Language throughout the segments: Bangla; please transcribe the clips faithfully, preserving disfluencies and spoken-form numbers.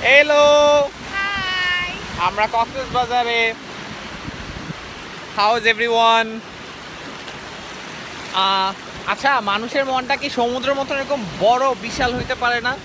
Hello, hi. আমরা কক্সবাজারে। How is everyone? আচ্ছা, মানুষের মনটা কি সমুদ্রের মতন এরকম বড় বিশাল হইতে পারে না?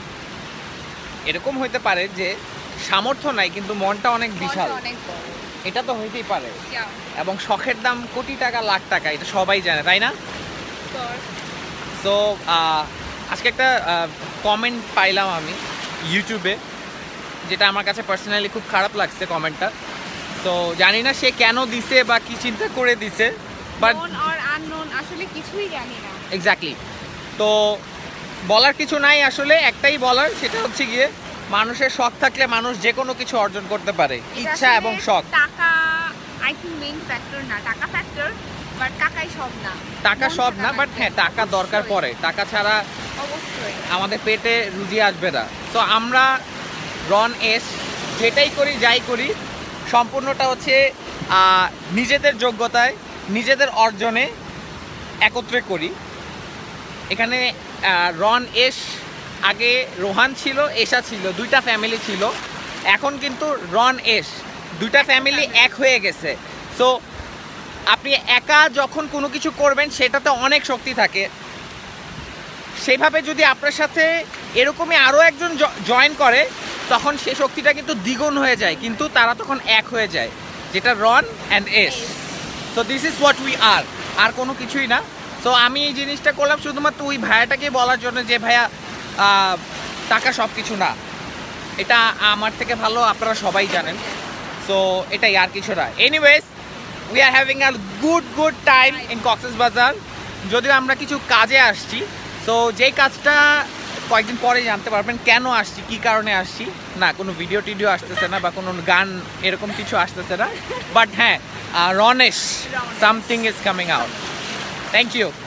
এরকম হইতে পারে যে সামর্থ্য নাই কিন্তু মনটা অনেক বিশাল। অনেক বড়। এটা তো হইতেই পারে। Yeah. এবং শখের দাম কোটি টাকা লাখ টাকা, এটা সবাই জানে, তাই না? তোর সো আজকে একটা কমেন্ট পাইলাম আমি ইউটিউবে, যেটা আমার কাছে পার্সোনালি খুব খারাপ লাগছে কমেন্টটা। তো জানি না সে কেন দিছে বা কি চিন্তা করে দিছে, বাট known or unknown আসলে কিছুই জানি না। এক্স্যাক্টলি। তো বলার কিছু নাই, আসলে একটাই বলার, সেটা হচ্ছে গিয়ে মানুষের শখ থাকলে মানুষ যে কোনো কিছু অর্জন করতে পারে, এটা ইচ্ছা আসলে এবং শখ। টাকা আই থিংক মেইন ফ্যাক্টর না, টাকা ফ্যাক্টর, বাট টাকাই সব না। টাকা মন সব থাকা না, বাট লাগবে। হ্যাঁ টাকা দরকার অবশ্যই, পড়ে, টাকা ছাড়া অবশ্যই। আমাদের পেটে রুজি আসবে না। তো আমরা রন এস যেটাই করি যাই করি সম্পূর্ণটা হচ্ছে আহ, নিজেদের যোগ্যতায় নিজেদের অর্জনে একত্রে করি। এখানে আহ, রন এস, আগে রোহান ছিল, এশা ছিল, দুইটা ফ্যামিলি ছিল। এখন কিন্তু রন এস দুইটা ফ্যামিলি এক হয়ে গেছে। সো আপনি একা যখন কোনো কিছু করবেন সেটাতে অনেক শক্তি থাকে, সেইভাবে যদি আপনার সাথে এরকমই আরও একজন জয়েন করে তখন সেই শক্তিটা কিন্তু দ্বিগুণ হয়ে যায়, কিন্তু তারা তখন এক হয়ে যায়, যেটা Ron and S. So this is what we are, আর কোনো কিছুই না। সো আমি এই জিনিসটা করলাম শুধুমাত্র ওই ভাইয়াটাকে বলার জন্য যে ভাইয়া আহ, টাকা সব কিছু না, এটা আমার থেকে ভালো আপনারা সবাই জানেন। সো এটাই, আর কিছু না। Anyways, we are having a good good time in কক্সবাজার। যদিও আমরা কিছু কাজে আসছি, সো যেই কাজটা কয়েকদিন পরে জানতে পারবেন কেন আসছি, কি কারণে আসছি। না কোনো ভিডিও টিডিও আসতেছে না বা কোনো গান এরকম কিছু আসতেছে না, বাট হ্যাঁ Ronesh something is coming out. Thank you.